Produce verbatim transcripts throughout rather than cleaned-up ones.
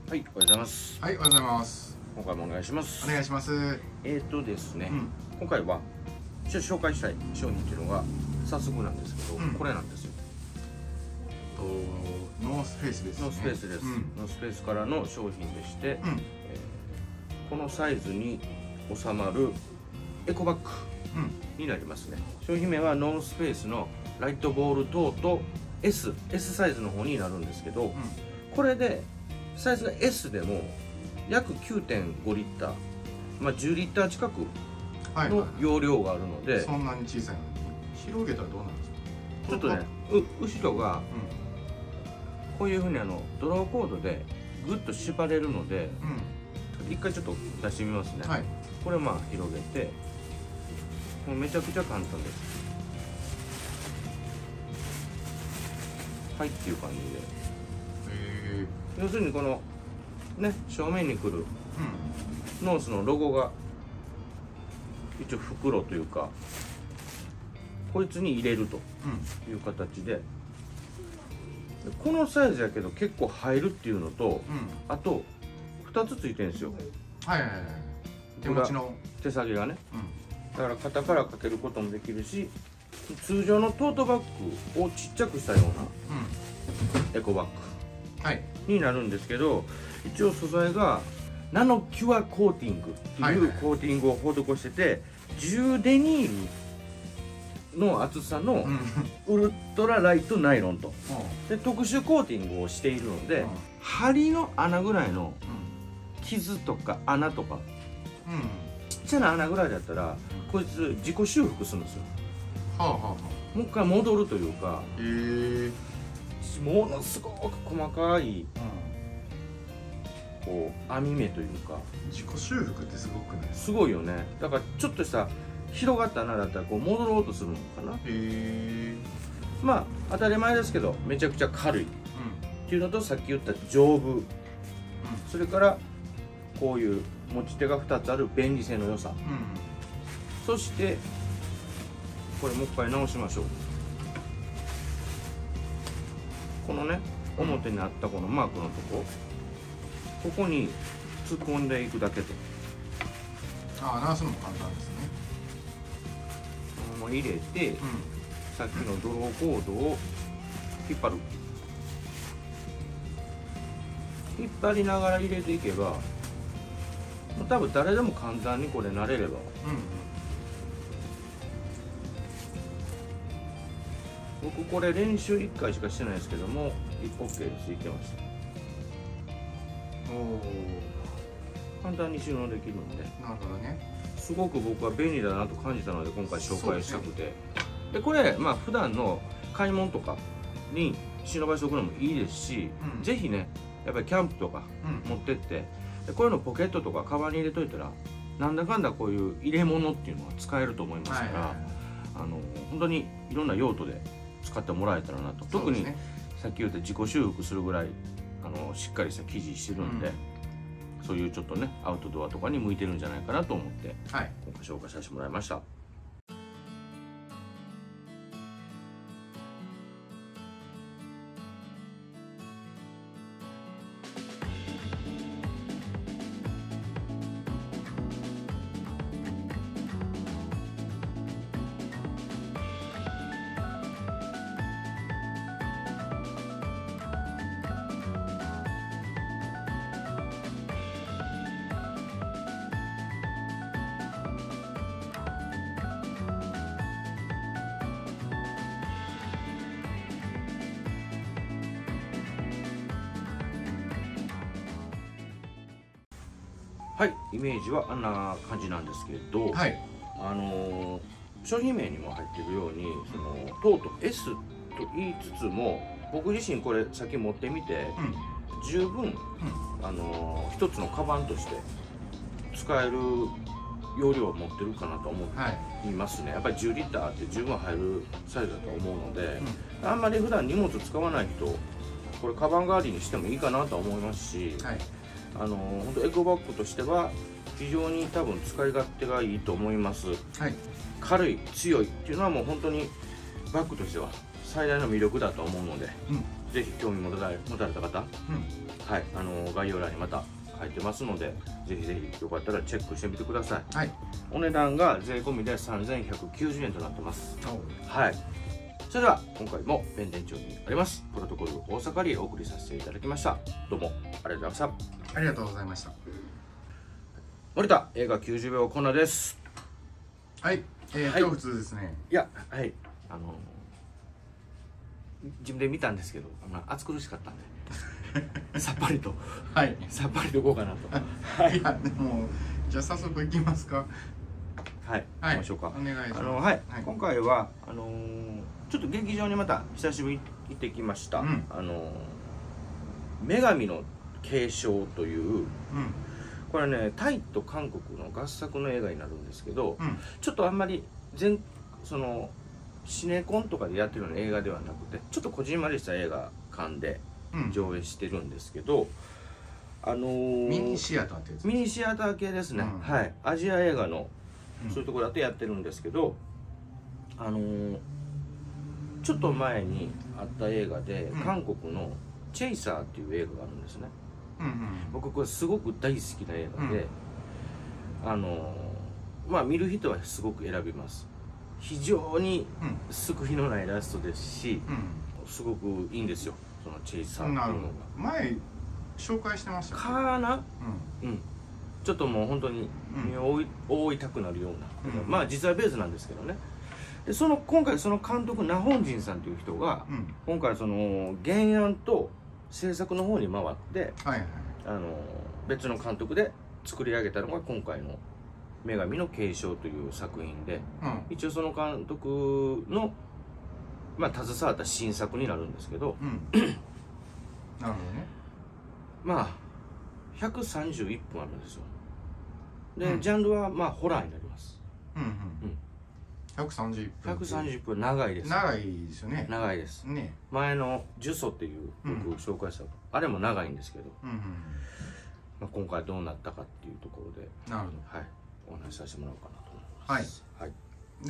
はい、おはようございます。 はい、おはようございます。 今回もお願いします。 お願いします。 えーとですね、 うん、 今回は一応紹介したい商品っていうのが早速なんですけど、うん、これなんですよ。 とノースフェイスですね。 ノースフェイスです。うん、ノースフェイスからの商品でして、うん、えー、このサイズに収まるエコバッグになりますね。うん、商品名はノースフェイスのライトボールトート エス、S サイズの方になるんですけど、うん、これでサイズが エス でも約 きゅうてんごリッター、まあ、じゅうリッター近くの容量があるので、 そんなに小さいのに広げたらどうなんですか？ ちょっとね、う後ろがこういうふうにあのドローコードでグッと縛れるので、うん、一回ちょっと出してみますね。はい、これまあ広げて、もうめちゃくちゃ簡単です。はいっていう感じで、へー、要するにこのね、正面に来る、うん、ノースのロゴが一応袋というかこいつに入れるという形で、うん、このサイズやけど結構入るっていうのと、うん、あとふたつついてるんですよ。 はいはいはい、手持ちの手提げがね、うん、だから肩からかけることもできるし、通常のトートバッグをちっちゃくしたような、うん、エコバッグになるんですけど、一応素材がナノキュアコーティングっていうコーティングを施してて、じゅうデニールの厚さのウルトラライトナイロンと、で特殊コーティングをしているので、針の穴ぐらいの傷とか穴とか、ちっちゃな穴ぐらいだったらこいつ自己修復するんですよ。もう一回戻るというか、ものすごく細かいこう網目というか、 自己修復ってすごくない？ すごいよね。だからちょっとした広がった穴だったらこう戻ろうとするのかな。へえ。まあ当たり前ですけどめちゃくちゃ軽いっていうのと、さっき言った丈夫、うん、それからこういう持ち手がふたつある便利性の良さ、うん、そしてこれもう一回直しましょう。このね、表にあったこのマークのとこ、ここに突っ込んでいくだけと。 ああ、直すのも簡単ですね。 このまま入れて、うん、さっきのドローコードを引っ張る。引っ張りながら入れていけば、もう多分誰でも簡単にこれ慣れれば、うん、僕これ練習いっかいしかしてないですけども オーケー です。いけました。お簡単に収納できるんで、 なるほどね、 すごく僕は便利だなと感じたので今回紹介したくて、でこれまあ普段の買い物とかに忍ばしておくのもいいですし、うん、ぜひねやっぱりキャンプとか持ってって、うん、こういうのポケットとかカバンに入れといたらなんだかんだこういう入れ物っていうのは使えると思いますから、あの本当にいろんな用途で使ってもらえたらなと、ね、特にさっき言った自己修復するぐらいあのしっかりした生地してるんで、うん、そういうちょっとねアウトドアとかに向いてるんじゃないかなと思って、はい、今回紹介させてもらいました。はい、イメージはあんな感じなんですけど、はい、あのー、商品名にも入っているようにそのトート エス と言いつつも僕自身これさっき持ってみて、うん、十分、うん、あのー、一つのカバンとして使える容量を持ってるかなと思いますね。はい、やっぱりじゅうリッターって十分入るサイズだと思うので、うん、あんまり普段荷物使わない人これカバン代わりにしてもいいかなと思いますし、はい、あの本当エコバッグとしては非常に多分使い勝手がいいと思います。はい、軽い強いっていうのはもう本当にバッグとしては最大の魅力だと思うので、うん、ぜひ興味持たれた方、うん、 はい、あの概要欄にまた入ってますので、ぜひぜひよかったらチェックしてみてください。はい、お値段が税込みでさんぜんひゃくきゅうじゅうえんとなってます。はい、それでは今回も弁天町にありますプロトコル大阪よりお送りさせていただきました。どうもありがとうございました。 ありがとうございました。 森田映画きゅうじゅうびょうコーナーです。 はい、えー、はい、今日普通ですね。 いや、はい、あの自分で見たんですけど、あの暑苦しかったんでさっぱりと、はい、さっぱりといこうかなと。はい、いやでもじゃあ早速いきますか。はい、行きましょうか。お願いします。あの、はい、はい、今回はあのー、ちょっと劇場にまた久しぶりに行ってきました。うん、あのー、女神の継承という、うん、これねタイと韓国の合作の映画になるんですけど、うん、ちょっとあんまり全そのシネコンとかでやってるような映画ではなくて、ちょっとこじんまりした映画館で上映してるんですけど、うん、あのー、 ミニシアターってやつ、 ミニシアター系ですね、うん、はい、アジア映画のそういうところだとやってるんですけど、うん、あのー、ちょっと前にあった映画で、うん、韓国の「チェイサー」っていう映画があるんですね。うんうん、僕これすごく大好きな映画で、うん、あのー、まあ見る人はすごく選びます。非常に救いのないラストですし、うん、すごくいいんですよ、そのチェイサーっていうのが。 前紹介してましたかな、うん、うん、ちょっともう本当に身を覆いたくなるような、うん、まあ実はベースなんですけどね。でその今回その監督ナ・ホンジンさんという人が、うん、今回その原案と制作の方に回って、はいはい、あの別の監督で作り上げたのが今回の「女神の継承」という作品で、うん、一応その監督の、まあ、携わった新作になるんですけど、うん、なるほどね。まあひゃくさんじゅういっぷんあるんですよ。で、うん、ジャンルはまあホラーになります。うんうんうん、 ひゃくさんじゅういっぷんひゃくさんじゅういっぷん長いです。 長いですよね。 長いですね。前の「呪詛」っていう僕紹介した、うん、あれも長いんですけど、うんうん、まあ、今回どうなったかっていうところで、なるほど、はい、お話しさせてもらおうかなと思います。はい、はい、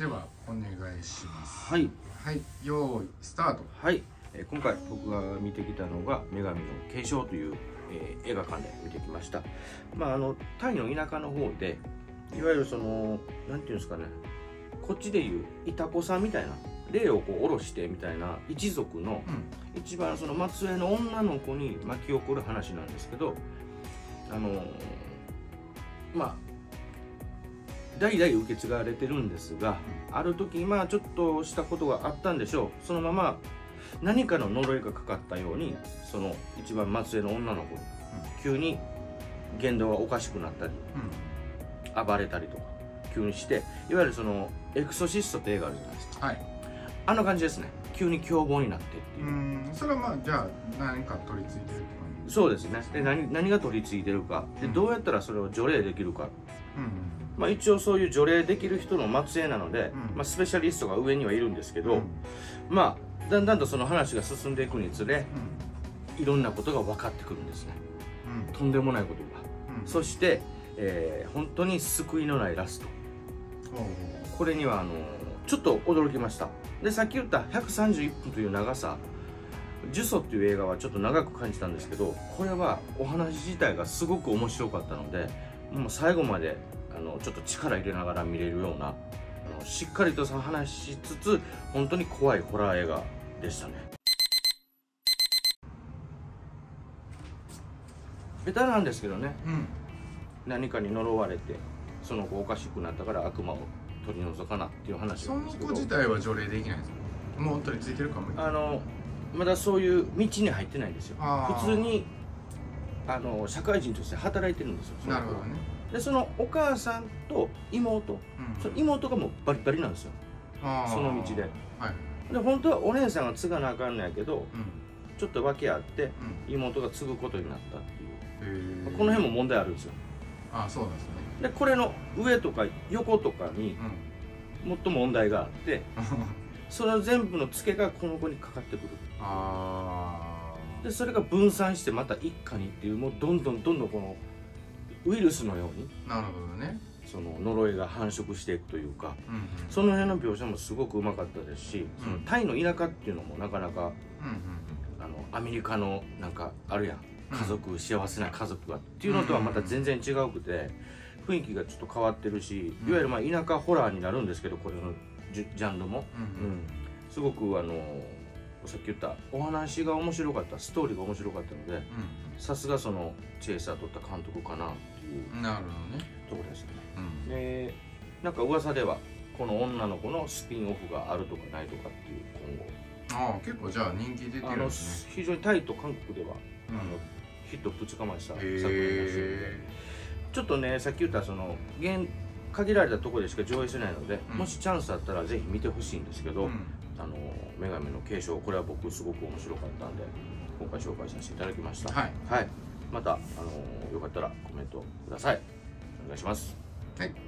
ではお願いします。 はい、 はい、用意スタート。 はい、えー、今回僕が見てきたのが「女神の継承」という、えー、映画館で見てきました。まああのタイの田舎の方で、いわゆるそのなんていうんですかね、こっちでいういたこさんみたいな、霊をこう下ろしてみたいな一族の、うん、一番その末裔の女の子に巻き起こる話なんですけど、あのー、まあ代々受け継がれてるんですが、うん、ある時まあちょっとしたことがあったんでしょう。そのまま何かの呪いがかかったように、その一番末裔の女の子、うん、急に言動がおかしくなったり、うん、暴れたりとか急にして、いわゆるそのエクソシストって映画あるじゃないですか、はい、あの感じですね。急に凶暴になってっていう。うん、 それはまあじゃあ何か取り付いてるって感じ。そうですね。で 何, 何が取り付いてるかで、どうやったらそれを除霊できるか、うん、まあ一応そういう除霊できる人の末裔なので、うん、まあ、スペシャリストが上にはいるんですけど、うん、まあだんだんとその話が進んでいくにつれ、うん、いろんなことが分かってくるんですね、うん、とんでもないことが、うん、そして、えー、本当に救いのないラスト、これにはあのちょっと驚きました。でさっき言ったひゃくさんじゅういっぷんという長さ、呪詛っていう映画はちょっと長く感じたんですけど、これはお話自体がすごく面白かったので、もう最後まであのちょっと力入れながら見れるような、あのしっかりとした話しつつ本当に怖いホラー映画でしたね。ベタなんですけどね、うん、何かに呪われてその子おかしくなったから悪魔を取り除かなっていう話なんですけど、 その子自体は除霊できないんですか。もう取り付いてるかも。 あのまだそういう道に入ってないんですよ。普通にあの社会人として働いてるんですよ。 なるほどね。 でそのお母さんと妹、うん、その妹がもうバリバリなんですよ、その道で。はい、で本当はお姉さんが継がなあかんのやけど、うん、ちょっと訳あって、うん、妹が継ぐことになったっていう、この辺も問題あるんですよ。 ああ、そうなんですね。 でこれの上とか横とかにもっと問題があって、その全部のツケがこの子にかかってくる。あでそれが分散してまた一家にっていう、もうどんどんどんどんこのウイルスのように、なるほどね、その呪いが繁殖していくというか、うんうん、その辺の描写もすごくうまかったですし、うん、そのタイの田舎っていうのもなかなか、うんうん、あのアメリカのなんかあるやん、 家族、うん、幸せな家族がっていうのとはまた全然違うくて、雰囲気がちょっと変わってるし、いわゆるまあ田舎ホラーになるんですけど、これのジャンルも、うんうん、すごくあのさっき言ったお話が面白かった、ストーリーが面白かったので、さすがそのチェイサー撮った監督かなっていうなるほどねところですね。うん、でなんか噂ではこの女の子のスピンオフがあるとかないとかっていう今後、 ああ結構じゃあ人気出てるんですね。 非常にタイと韓国では、うん、あのヒットぶちかました作品らしいので、ちょっとねさっき言ったその現限られたところでしか上映しないので、うん、もしチャンスあったらぜひ見てほしいんですけど、うん、あの女神の継承、これは僕すごく面白かったんで今回紹介させていただきました。はい、はい、またあのよかったらコメントください。お願いします。 はい。